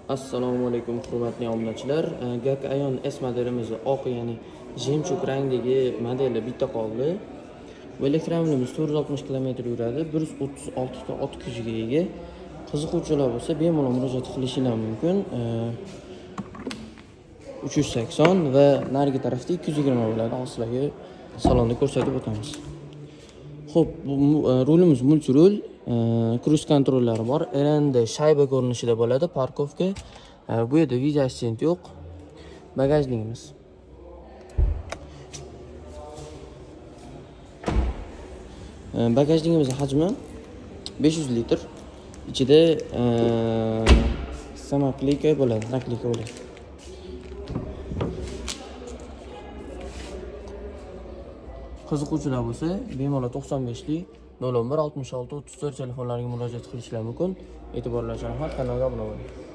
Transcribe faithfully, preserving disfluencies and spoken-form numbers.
Assalomu alaykum hurmatli obunachilar. Gak Ayon S modelimiz oq, ya'ni jemchug rangdagi modeli bitta qoldi. Bu elektromobilimiz to'rt yuz oltmish kilometr yuradi, bir yuz o'ttiz olti ta ot kuchiga ega. Qiziquvchilar bo'lsa bemalol murojaat qilishingiz mumkin. uch yuz sakson va narigi tarafda ikki yuz yigirma bo'ladi. Sizlarga salonda ko'rsatib o'tamiz. Xo'p, bu rulimiz multirul, kruz kontrollari bor. Endi shayba ko'rinishida bo'ladi, parkovka. Bu yerda video assistent yo'q. Bagajligimiz. Bagajligimiz hajmi besh yuz litr. Ichida samoklika bo'ladi, naklika bo'ladi. Qiziquvchilar bo'lsa, bemalol to'qson beshlik nol o'n bir oltmish olti o'ttiz to'rt telefonlariga murojaat qilishlari mumkin. E'tiborlar uchun rahmat, kanalga obuna bo'ling.